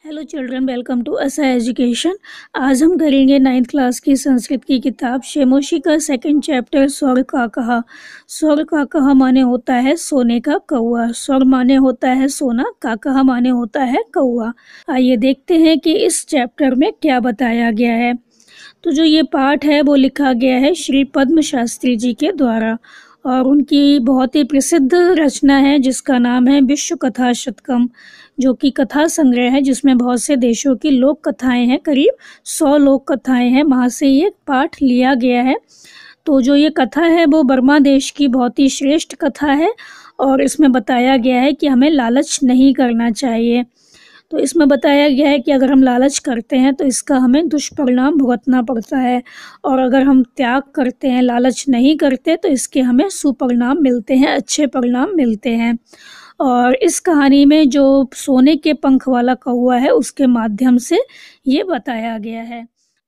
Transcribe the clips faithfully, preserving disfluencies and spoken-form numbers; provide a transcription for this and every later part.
Hello children, welcome to Asah education. आज हम करेंगे नाइन्थ क्लास की संस्कृत की किताब शेमोशी का सेकंड चैप्टर स्वर का कहा। स्वर का कहा माने होता है सोने का कौआ। स्वर माने होता है सोना, का कहा माने होता है कौआ। आइए देखते हैं कि इस चैप्टर में क्या बताया गया है। तो जो ये पाठ है वो लिखा गया है श्री पद्म शास्त्री जी के द्वारा और उनकी बहुत ही प्रसिद्ध रचना है जिसका नाम है विश्व कथा शतकम, जो कि कथा संग्रह है जिसमें बहुत से देशों की लोक कथाएं हैं। करीब सौ लोक कथाएं हैं, वहाँ से ये पाठ लिया गया है। तो जो ये कथा है वो बर्मा देश की बहुत ही श्रेष्ठ कथा है और इसमें बताया गया है कि हमें लालच नहीं करना चाहिए। तो इसमें बताया गया है कि अगर हम लालच करते हैं तो इसका हमें दुष्परिणाम भुगतना पड़ता है, और अगर हम त्याग करते हैं, लालच नहीं करते, तो इसके हमें सुपरिणाम मिलते हैं, अच्छे परिणाम मिलते हैं। और इस कहानी में जो सोने के पंख वाला कौआ है उसके माध्यम से ये बताया गया है।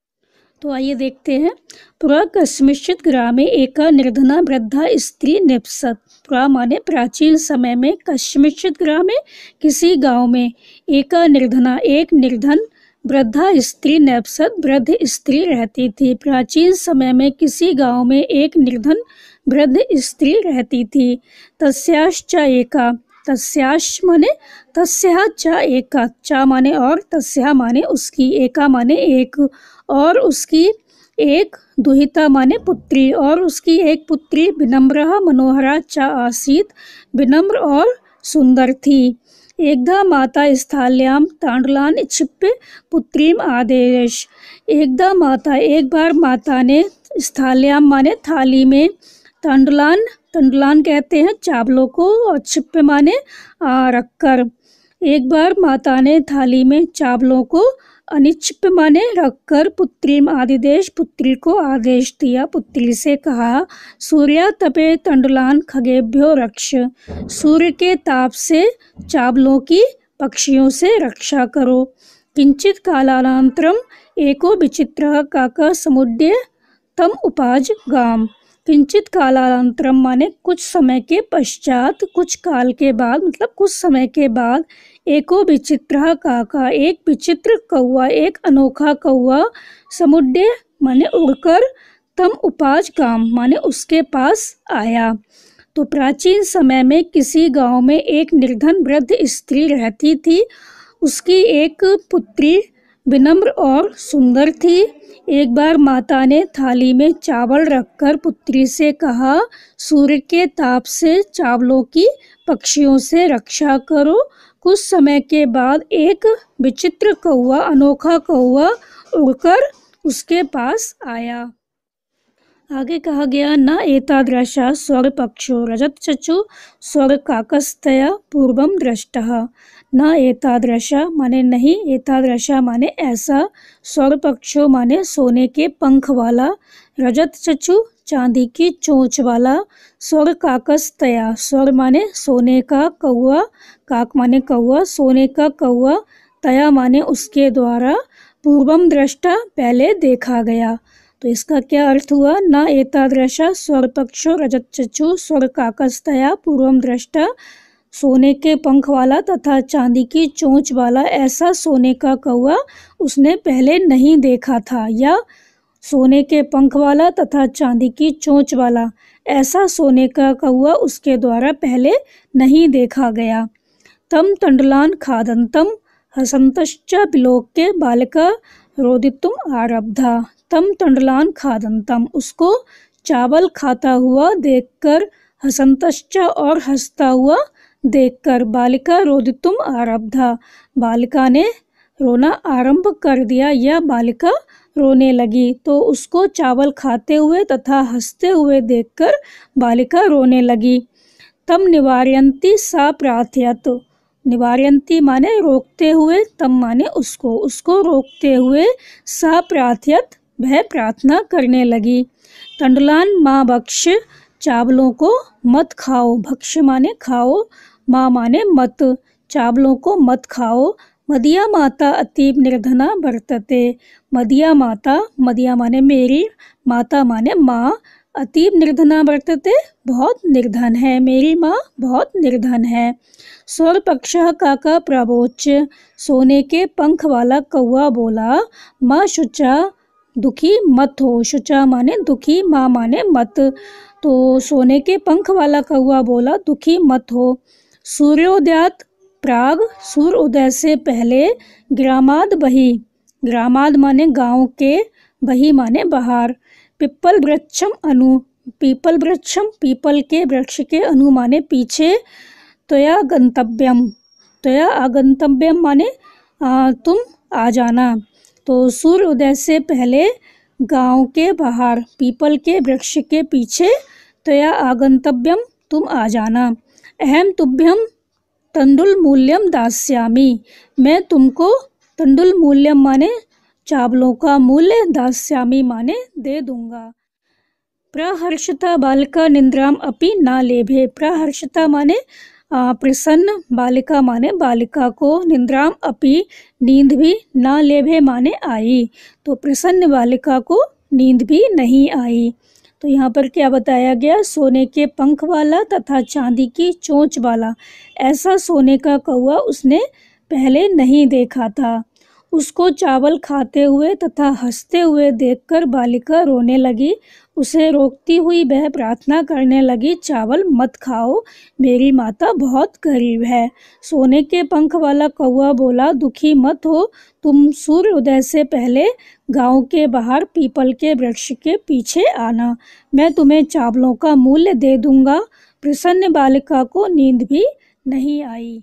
तो आइए देखते हैं। पुरा कस्मिश्चित ग्रामे एका निर्धना वृद्धा स्त्री निपसत। पुरा माने प्राचीन समय में, कस्मिश्चित ग्रामे किसी गांव में, एका निर्धना एक निर्धन, वृद्धा स्त्री निपसत वृद्ध स्त्री रहती थी। प्राचीन समय में किसी गांव में एक निर्धन वृद्ध स्त्री रहती थी। तस्याश्च एका, तस्याश माने तस्या चा एका, चा माने और, तस्या माने उसकी, एका माने एक, और उसकी एक, दुहिता माने पुत्री, और उसकी एक पुत्री, विनम्रः मनोहरा चा आसीत, विनम्र और सुंदर थी। एकदा माता स्थाल्याम तांडुलान क्षिप्य पुत्रीम आदेश। एकदा माता, एक बार माता ने, स्थाल्याम माने थाली में, तांडुलान, तंडुलान कहते हैं चावलों को, और छिप्पे माने रखकर। एक बार माता ने थाली में चावलों को अनिच्छिप माने रखकर पुत्रीम आदिदेश, पुत्री को आदेश दिया, पुत्री से कहा, सूर्या तपे तंडुलान खगेभ्यो रक्ष। सूर्य के ताप से चावलों की पक्षियों से रक्षा करो। किंचित कालानंतरम एको विचित्रः काकः समुद्य तम उपाज गाम। किंचित कालांतरम माने कुछ समय के पश्चात, कुछ काल के बाद, मतलब कुछ समय के बाद, एको विचित्र काका एक विचित्र कौआ, एक अनोखा कौआ, समुद्य माने उड़कर, तम उपाज गाम माने उसके पास आया। तो प्राचीन समय में किसी गांव में एक निर्धन वृद्ध स्त्री रहती थी। उसकी एक पुत्री विनम्र और सुंदर थी। एक बार माता ने थाली में चावल रखकर पुत्री से कहा, सूर्य के ताप से चावलों की पक्षियों से रक्षा करो। कुछ समय के बाद एक विचित्र कौआ, अनोखा कौआ उड़कर उसके पास आया। आगे कहा गया, न एतादृशा स्वर पक्षो रजत चचु स्वर काकस्तया पूर्वम दृष्टः। न एतादृशा माने नहीं, एतादृशा माने ऐसा, स्वर पक्षो माने सोने के पंख वाला, रजत चचु चांदी की चोंच वाला, स्वर काकस्तया, स्वर माने सोने का कौआ, काक माने कौआ, सोने का कौआ, तया माने उसके द्वारा, पूर्वम दृष्टा पहले देखा गया। तो इसका क्या अर्थ हुआ? न एतादृशा स्वर पक्षो रजत चचु स्वर काकस्तया पूर्वम दृष्टा, सोने के पंख वाला तथा चांदी की चोंच वाला ऐसा सोने का कौआ उसने पहले नहीं देखा था, या सोने के पंख वाला तथा चांदी की चोंच वाला ऐसा सोने का कौआ उसके द्वारा पहले नहीं देखा गया। तम तंडुलान खादंतम हसंतश्च विलोक्य बालिका रोदितुम आरब्धा। तम तंडुलान खादंतम, उसको चावल खाता हुआ देखकर, हसंतश्च और हंसता हुआ देखकर, बालिका रोदितुम आरब्धा, बालिका ने रोना आरंभ कर दिया या बालिका रोने लगी। तो उसको चावल खाते हुए तथा हंसते हुए देखकर बालिका रोने लगी। तम निवार्यन्ति सा प्रार्थयत, निवार्यन्ति माने रोकते हुए, तम माने उसको, उसको रोकते हुए, सा प्रार्थयत वह प्रार्थना करने लगी। तंडुलान माँ भक्ष, चावलों को मत खाओ, भक्ष माने खाओ, माँ माने मत, चावलों को मत खाओ। मदिया माता अतीब निर्धना वर्तते, मदिया माता, मदिया माने मेरी, माता माने माँ, अतीव निर्धना वर्तते, बहुत निर्धन है। मेरी माँ बहुत निर्धन है। स्वरपक्षः काका प्रावोच्य, सोने के पंख वाला कौवा बोला। माँ शुचा, दुखी मत हो। शुचा माने दुखी, माँ माने मत। तो सोने के पंख वाला कौवा बोला दुखी मत हो। सूर्योदयात प्राग, सूर्य उदय से पहले। ग्रामाद बही, ग्रामाद माने गांव के, बही माने बाहर। पिप्पल वृक्षम अनु, पीपल वृक्षम पीपल के वृक्ष के, अनु माने पीछे। त्वया गंतव्यम, त्वया आगंतव्यम माने आ, तुम आ जाना। तो सूर्य उदय से पहले गांव के बाहर, पीपल के वृक्ष के पीछे। त्वया आगंतव्यम, तुम आ जाना। अहम तुभ्यम तंडुल मूल्यम दास्यामि, मैं तुमको तंडुल मूल्यम माने चावलों का मूल्य, दास्यामि माने दे दूंगा। प्रहर्षता बालिका निद्राम अपि न लेभे, प्रहर्षता माने प्रसन्न, बालिका माने बालिका को, निद्राम अपि नींद भी, न लेभे माने आई, तो प्रसन्न बालिका को नींद भी नहीं आई। तो यहाँ पर क्या बताया गया, सोने के पंख वाला तथा चांदी की चोंच वाला ऐसा सोने का कौवा उसने पहले नहीं देखा था। उसको चावल खाते हुए तथा हंसते हुए देखकर बालिका रोने लगी। उसे रोकती हुई वह प्रार्थना करने लगी, चावल मत खाओ, मेरी माता बहुत गरीब है। सोने के पंख वाला कौवा बोला, दुखी मत हो, तुम सूर्य उदय से पहले गांव के बाहर पीपल के वृक्ष के पीछे आना, मैं तुम्हें चावलों का मूल्य दे दूंगा। प्रसन्न बालिका को नींद भी नहीं आई।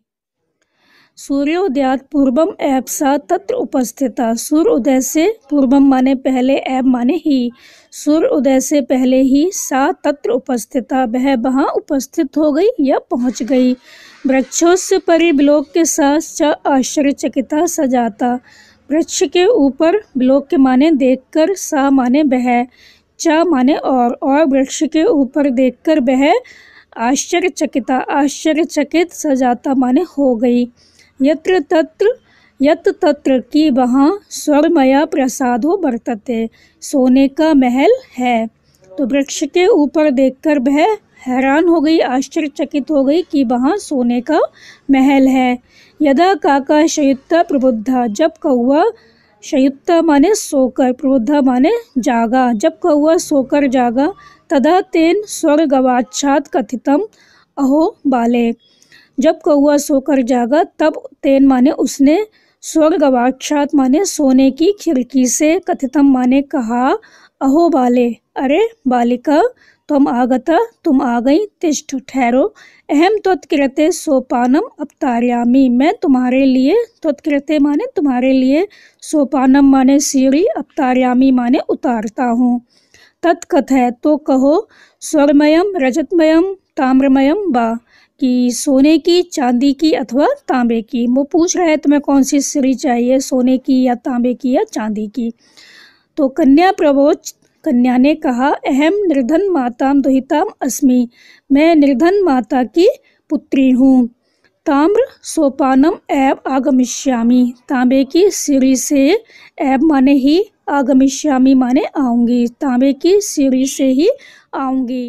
सूर्योदयात पूर्वम एव सा तत्र उपस्थिता, सूर्य उदय से पूर्वम माने पहले, एव माने ही, सूर्य उदय से पहले ही, सा तत्र उपस्थिता वह वहाँ उपस्थित हो गई या पहुँच गई। वृक्षोस्य परिविलोक के साथ च आश्चर्यचकिता सजाता, वृक्ष के ऊपर, विलोक के माने देखकर, सा माने वह, च माने और, और वृक्ष के ऊपर देखकर वह आश्चर्यचकिता, आश्चर्यचकित, सजाता माने हो गई। यत्र तत्र, यत तत्र की वहाँ, स्वर्णमया प्रसादो वर्तते, सोने का महल है। तो वृक्ष के ऊपर देखकर वह हैरान हो गई, आश्चर्यचकित हो गई कि वहाँ सोने का महल है। यदा काका शयुत्ता प्रबुद्धा, जब कौवा, शयुत्ता माने सोकर, प्रबुद्धा माने जागा, जब कौवा सोकर जागा। तदा तेन स्वर्गवाच्छाद कथितम अहो बाले, जब कौवा सोकर जागा तब तेन माने उसने, स्वर्गवाच्छाद माने सोने की खिड़की से, कथितम माने कहा, अहो बाले अरे बालिका, तुम आगता तुम आ गई, तिष्ठ ठहरो। अहम त्वत्कृते सोपानम अपतार्यामि, मैं तुम्हारे लिए, त्वत्कृते माने तुम्हारे लिए, सोपानम माने सीढ़ी, अपतार्यामि माने उतारता हूँ। तत्कथय तो कहो, स्वर्णमयम रजतमयम ताम्रमयम वा, कि सोने की, चांदी की अथवा तांबे की। वो पूछ रहा है तुम्हें कौन सी सीढ़ी चाहिए, सोने की या तांबे की या चांदी की। तो कन्या प्रवोच, कन्या ने कहा, अहम निर्धन माताम दुहिताम अस्मि, मैं निर्धन माता की पुत्री हूँ। ताम्र सोपानम एव आगमिष्यामि, तांबे की सीढ़ी से, एव माने ही, आगमिष्यामि माने आऊँगी, तांबे की सीढ़ी से ही आऊँगी।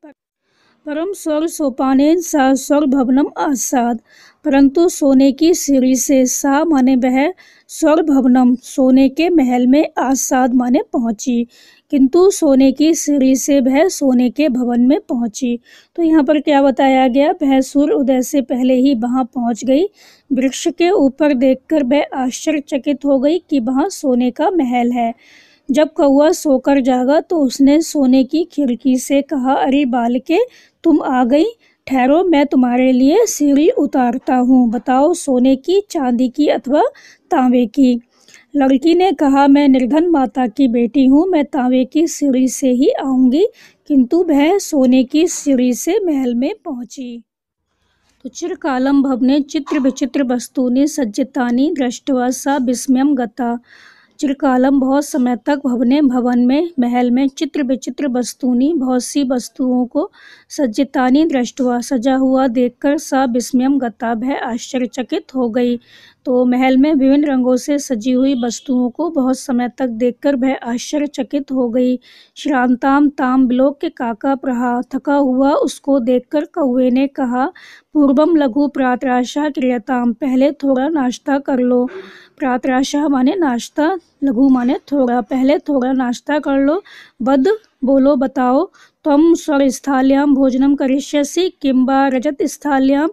परम स्वर्ग सोपानेन सा स्वर्ग भवनम आसाद, परंतु सोने की सीढ़ी से, सा माने वह, स्वर्ग भवनम सोने के महल में, आसाद माने पहुँची, किंतु सोने की सीढ़ी से वह सोने के भवन में पहुँची। तो यहाँ पर क्या बताया गया, वह सूर्य उदय से पहले ही वहाँ पहुँच गई। वृक्ष के ऊपर देखकर वह आश्चर्यचकित हो गई कि वहाँ सोने का महल है। जब कौवा सोकर जागा तो उसने सोने की खिड़की से कहा, अरे बालिके तुम आ गई, ठहरो मैं तुम्हारे लिए सीढ़ी उतारता हूँ, बताओ सोने की, चांदी की अथवा तांबे की। लड़की ने कहा, मैं निर्धन माता की बेटी हूँ, मैं तांबे की सीढ़ी से ही आऊँगी, किंतु वह सोने की सीढ़ी से महल में पहुँची। तो चिरकालम भवने चित्र विचित्र वस्तूनि सज्जितानि दृष्ट्वा सा विस्मयम गता, चिरकालम बहुत समय तक, भवने भवन में, महल में, चित्र विचित्र वस्तुनी बहुत सी वस्तुओं को, सज्जितानी दृष्टवा सजा हुआ देखकर, सा विस्मयम गता वह आश्चर्यचकित हो गई। तो महल में विभिन्न रंगों से सजी हुई वस्तुओं को बहुत समय तक देखकर वह आश्चर्यचकित हो गई। श्रांताम ताम बिलोक के काका प्रहा, थका हुआ उसको देखकर कौवे ने कहा, पूर्वम लघु प्रातराशा क्रियताम, पहले थोड़ा नाश्ता कर लो। प्रातराशा माने नाश्ता, लघु माने थोड़ा, पहले थोड़ा नाश्ता कर लो। बद बोलो बताओ, त्वं स्वर्स्थाल्यां भोजनम करिष्यसि किंबा रजत स्थाल्यां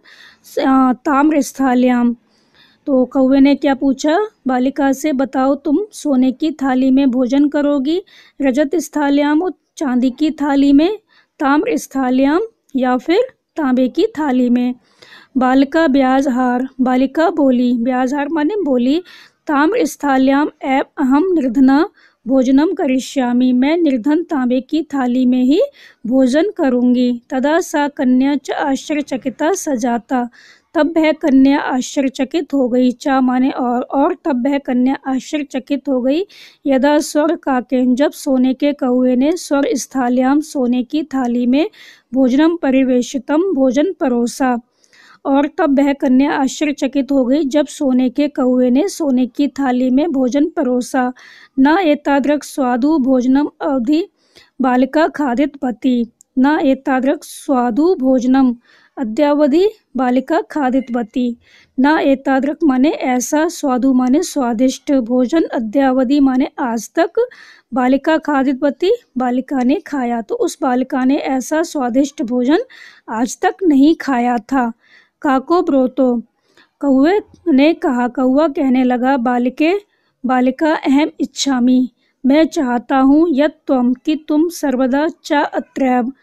ताम्र स्थाल्यां। तो कौवे ने क्या पूछा बालिका से, बताओ तुम सोने की थाली में भोजन करोगी, रजत स्थाल्याम चांदी की थाली में, ताम्र स्थाल्याम या फिर तांबे की थाली में। बालिका ब्याजहार, बालिका बोली, ब्याजहार माने बोली, ताम्र स्थाल्याम एव अहम निर्धना भोजनम करिष्यामि, मैं निर्धन तांबे की थाली में ही भोजन करूंगी। तदा सा कन्या च आश्चर्यचकिता सजाता, तब वह कन्या आश्चर्यचकित हो गई। चा माने और, और तब वह कन्या आश्चर्यचकित हो गई। यदा स्वर काकेन, जब सोने के कौवे ने स्वर स्थाल्याम सोने की थाली में भोजनम परिवेशितम भोजन परोसा। और तब वह कन्या आश्चर्यचकित हो गई जब सोने के कौवे ने सोने की थाली में भोजन परोसा। न एतादृक् स्वादु भोजनम अवधि बालिका खादितवती, न एतादृक् स्वादु भोजनम अद्यावधि बालिका खादितवती। न एतादृक् माने ऐसा, स्वादु माने स्वादिष्ट, भोजन अद्यावधि माने आज तक, बालिका खादितवती बालिका ने खाया। तो उस बालिका ने ऐसा स्वादिष्ट भोजन आज तक नहीं खाया था। काको ब्रोतो, कौवे ने कहा, कौवा कहने लगा, बालिके बालिका अहम इच्छामि, मैं चाहता हूँ, यत् त्वं कि तुम सर्वदा च अत्रैव,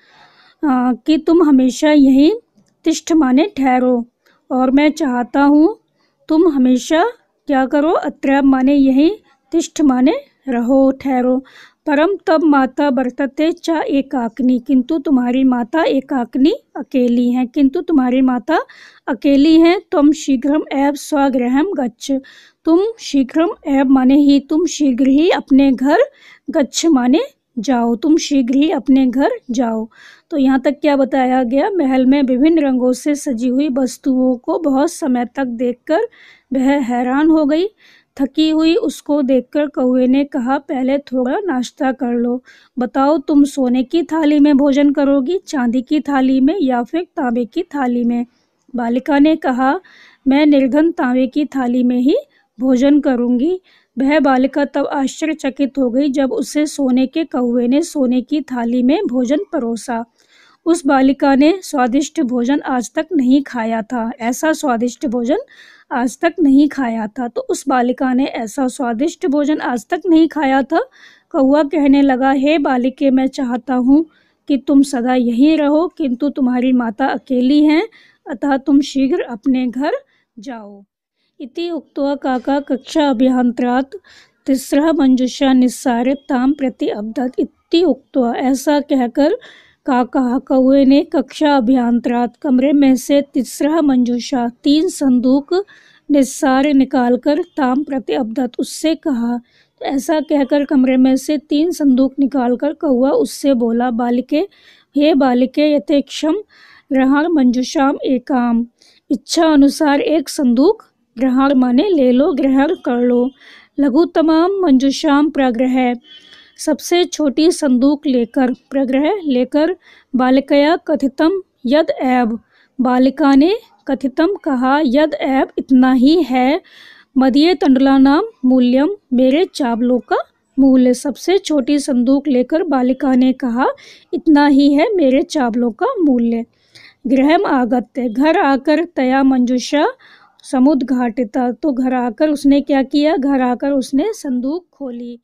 कि तुम हमेशा यहीं, तिष्ठ माने ठहरो, और मैं चाहता हूँ तुम हमेशा क्या करो, अत्रैव माने यहीं, तिष्ठ माने रहो ठहरो। परम तब माता वर्तते च एकाकिनी, किंतु तुम्हारी माता एकाकिनी अकेली हैं, किंतु तुम्हारी माता अकेली हैं। तुम शीघ्रम एव स्वगृहम गच्छ, तुम शीघ्रम एव माने ही, तुम शीघ्र ही अपने घर, गच्छ माने जाओ, तुम शीघ्र ही अपने घर जाओ। तो यहाँ तक क्या बताया गया, महल में विभिन्न रंगों से सजी हुई वस्तुओं को बहुत समय तक देखकर वह हैरान हो गई। थकी हुई उसको देखकर कौवे ने कहा, पहले थोड़ा नाश्ता कर लो। बताओ तुम सोने की थाली में भोजन करोगी, चांदी की थाली में या फिर तांबे की थाली में। बालिका ने कहा, मैं निर्धन तांबे की थाली में ही भोजन करूंगी। वह बालिका तब आश्चर्यचकित हो गई जब उसे सोने के कौवे ने सोने की थाली में भोजन परोसा। उस बालिका ने स्वादिष्ट भोजन आज तक नहीं खाया था, ऐसा स्वादिष्ट भोजन आज तक नहीं खाया था। तो उस बालिका ने ऐसा स्वादिष्ट भोजन आज तक नहीं खाया था। कौवा कहने लगा, हे बालिके, मैं चाहता हूँ कि तुम सदा यहीं रहो, किंतु तुम्हारी माता अकेली हैं, अतः तुम शीघ्र अपने घर जाओ। इति उक्त्वा काका कक्षा अभ्यंतरात् तिस्रः मंजुषा निस्सार्य ताम प्रति अब्दत्। इति उक्त्वा, ऐसा कहकर काका कौवे ने कक्षा अभ्यंतरात् कमरे में से तिस्रः मंजुषा तीन संदूक निस्सार्य निकालकर ताम प्रति अब्दत् उससे कहा। तो ऐसा कहकर कमरे में से तीन संदूक निकालकर कौवा उससे बोला, बालिके, हे बालिके, यथेक्षम ग्रहण मंजुषाम एकाम, इच्छा अनुसार एक संदूक ग्रहण माने ले लो, ग्रहण कर लो। लघुतमाम मंजुषाम प्रग्रह, सबसे छोटी संदूक लेकर, प्रग्रह लेकर। बालिकया कथितम यद एव, बालिका ने कथितम कहा, यद एव इतना ही है, मदीय तंडुलानाम मूल्यम, मेरे चावलों का मूल्य। सबसे छोटी संदूक लेकर बालिका ने कहा, इतना ही है मेरे चावलों का मूल्य। गृहम आगत्य, घर आकर, तया मंजुषा समुद्घाटिता, तो घर आकर उसने क्या किया, घर आकर उसने संदूक खोली।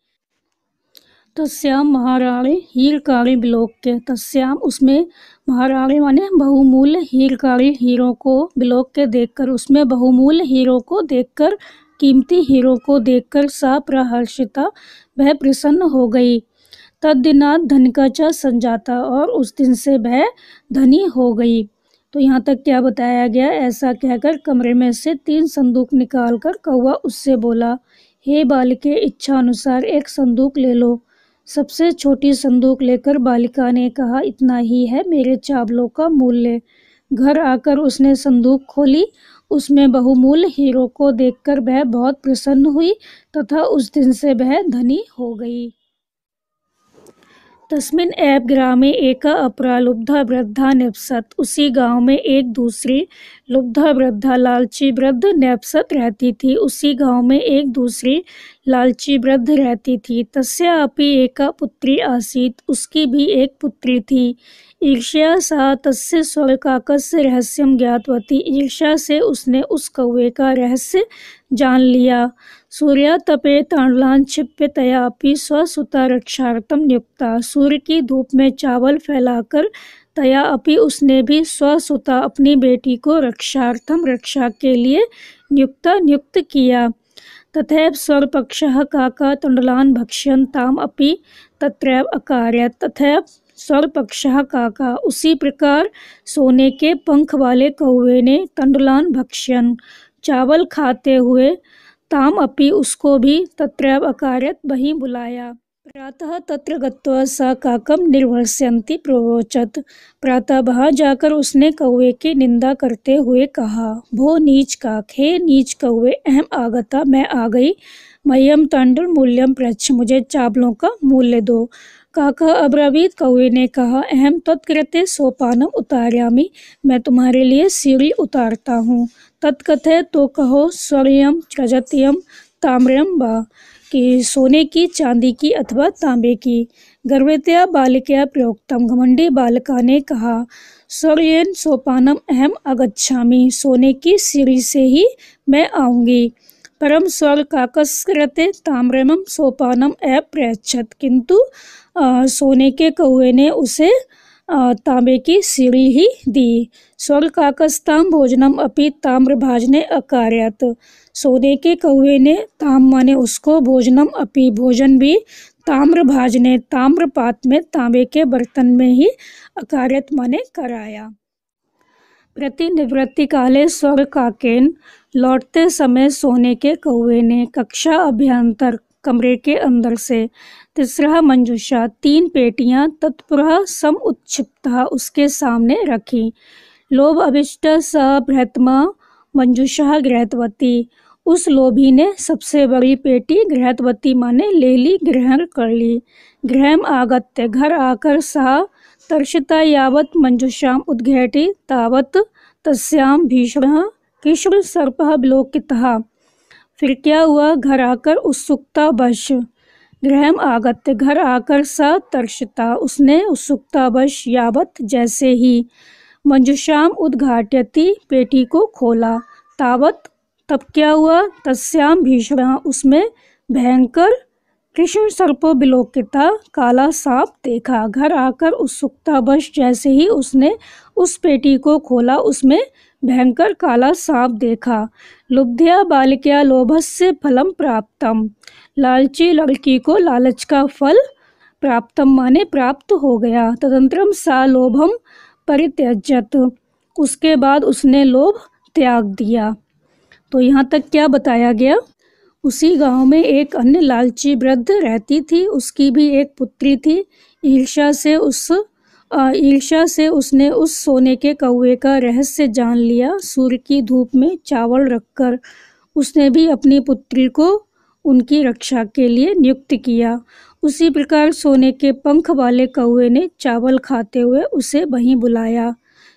तस्याम महाराणी हीरकाणी विलोक्य, तस्याम उसमें, महाराणी माने बहुमूल्य, हीरकाणी हीरों को, विलोक्य देखकर, उसमें बहुमूल्य हीरों को देखकर, कीमती हीरों को देखकर, सा प्रहर्षिता वह प्रसन्न हो गई। तद्दिनात् धनिका च संजाता, और उस दिन से वह धनी हो गई। तो यहाँ तक क्या बताया गया, ऐसा कहकर कमरे में से तीन संदूक निकालकर कौवा उससे बोला, हे बालिके, इच्छा अनुसार एक संदूक ले लो। सबसे छोटी संदूक लेकर बालिका ने कहा, इतना ही है मेरे चावलों का मूल्य। घर आकर उसने संदूक खोली उसमें बहुमूल्य हीरो को देखकर वह बहुत प्रसन्न हुई तथा उस दिन से वह धनी हो गई। तस्मिन् एव ग्रामे एका अपरा लुब्धा वृद्धा निवसत। उसी गांव में एक दूसरी लुब्धा वृद्धा लालची वृद्ध निवसत रहती थी। उसी गांव में एक दूसरी लालची वृद्ध रहती थी। तस्या अपि एका पुत्री आसीत्। उसकी भी एक पुत्री थी। ईर्ष्या सा तस्य स्वर्काकस्य रहस्यं ज्ञातवती। ईर्ष्या से उसने उस कौवे का रहस्य जान लिया। सूर्यातपे ताण्डलान् क्षिप्य तयापि स्वसुता रक्षार्थं नियुक्ता। सूर्य की धूप में चावल फैलाकर तया अपि उसने भी स्वसुता अपनी बेटी को रक्षार्थम रक्षा के लिए नियुक्ता नियुक्त किया। तथैव स्वरपक्षः काका तण्डलान् भक्ष्यन् ताम् अपि तत्रैव अकारयत्। तथैव स्वरपक्षः काका, उसी प्रकार सोने के पंख वाले कौवे ने तण्डुलान् भक्ष्यन्, चावल खाते हुए, ताम अपि उसको भी तत्रैव अकारयत् वहीं बुलाया। प्रातः तत्र गत्वा सा काकम निर्भर्ष्यन्ति प्रोवोचत। प्रातः वहाँ जाकर उसने कौवे की निंदा करते हुए कहा, भो नीच काक, हे नीच कौवे, अहम आगता, मैं आ गई, मह्यम तण्डुल मूल्यम पृच्छ, मुझे चावलों का मूल्य दो। काका अब्रवीत, कौवे ने कहा, अहम तत्कृते सोपानम उतार्यामि, मैं तुम्हारे लिए सीढ़ी उतारता हूँ। तत्कथे, तो कहो, स्वर्यम रजत्यम ताम्रम वा, कि सोने की, चांदी की अथवा तांबे की। गर्वतया बालिकया प्रयोक्तम, घमंडी बालिका ने कहा, स्वर्येन सोपानम अहम आगच्छामि, सोने की सीढ़ी से ही मैं आऊँगी। परम स्वर काकस्कृते ताम्रमं सोपानम अप्रयच्छत, किंतु आ, सोने के कौवे ने उसे आ, तांबे की सीढ़ी ही दी। स्वर काकस्ताम भोजनम अपि ताम्रभाजने अकारयत, सोने के कौवे ने ताम माने उसको, भोजनम अपि भोजन भी, ताम्रभाजने ताम्रपात में तांबे के बर्तन में ही, अकारयत माने कराया। प्रतिनिवृत्ति काले स्वर काकेन, लौटते समय सोने के कौवे ने, कक्षा अभ्यंतर, कमरे के अंदर से, तीसरा मंजुषा, तीन पेटियां, तत्पुरः सम उत्क्षिप्ता, उसके सामने रखी। लोभ अभिष्ट स बृहत्तमा मंजुषा गृहत्वती, उस लोभी ने सबसे बड़ी पेटी गृहत्वती माने ले ली, ग्रहण कर ली। गृहम आगत्य, घर आकर, सा तर्षिता यावत मंजुषाम उद्घाटि तावत तस्याम भीषणः कृष्ण सर्पः विलोकितः, फिर क्या हुआ, घर आकर उत्सुकता वश, गृहम आगत्य, घर आकर, सा तर्षिता, उसने उत्सुकता वश, यावत जैसे ही, मंजुषाम उद्घाट्यति, पेटी को खोला, तावत तब क्या हुआ, तस्याम भीषणः, उसमें भयंकर, कृष्ण सर्पो विलोकिता, काला सांप देखा। घर आकर उत्सुकतावश जैसे ही उसने उस पेटी को खोला, उसमें भयंकर काला सांप देखा। लुब्ध्या बालिकया लोभस्य फलम प्राप्तम, लालची लड़की को लालच का फल प्राप्तम माने प्राप्त हो गया। तदंतरम सा लोभम परित्यजत, उसके बाद उसने लोभ त्याग दिया। तो यहाँ तक क्या बताया गया, उसी गांव में एक अन्य लालची वृद्ध रहती थी, उसकी भी एक पुत्री थी। ईर्ष्या से उस ईर्ष्या से उसने उस सोने के कौवे का रहस्य जान लिया। सूर्य की धूप में चावल रखकर उसने भी अपनी पुत्री को उनकी रक्षा के लिए नियुक्त किया। उसी प्रकार सोने के पंख वाले कौवे ने चावल खाते हुए उसे वहीं बुलाया।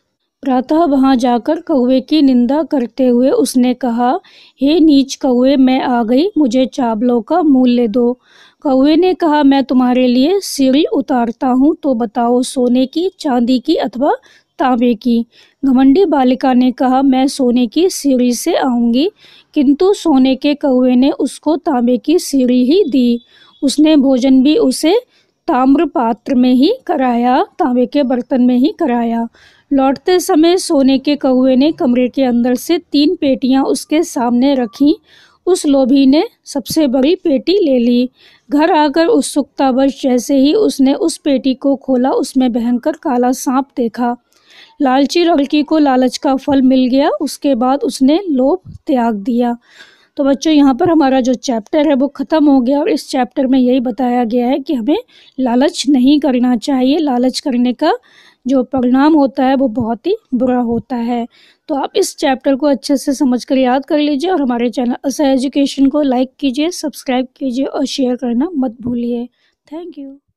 प्रातः वहां जाकर कौवे की निंदा करते हुए उसने कहा, हे नीच कौवे, मैं आ गई, मुझे चावलों का मूल्य दो। कौवे ने कहा, मैं तुम्हारे लिए सीढ़ी उतारता हूँ, तो बताओ, सोने की, चांदी की अथवा तांबे की। घमंडी बालिका ने कहा, मैं सोने की सीढ़ी से आऊँगी, किंतु सोने के कौवे ने उसको तांबे की सीढ़ी ही दी। उसने भोजन भी उसे ताम्र पात्र में ही कराया, तांबे के बर्तन में ही कराया। लौटते समय सोने के कौवे ने कमरे के अंदर से तीन पेटियां उसके सामने रखीं। उस लोभी ने सबसे बड़ी पेटी ले ली। घर आकर उत्सुकतावश जैसे ही उसने उस पेटी को खोला, उसमें भयंकर काला सांप देखा। लालची लड़की को लालच का फल मिल गया, उसके बाद उसने लोभ त्याग दिया। तो बच्चों, यहाँ पर हमारा जो चैप्टर है वो ख़त्म हो गया और इस चैप्टर में यही बताया गया है कि हमें लालच नहीं करना चाहिए। लालच करने का जो परिणाम होता है वो बहुत ही बुरा होता है। तो आप इस चैप्टर को अच्छे से समझ कर याद कर लीजिए और हमारे चैनल असह एजुकेशन को लाइक कीजिए, सब्सक्राइब कीजिए और शेयर करना मत भूलिए। Thank you.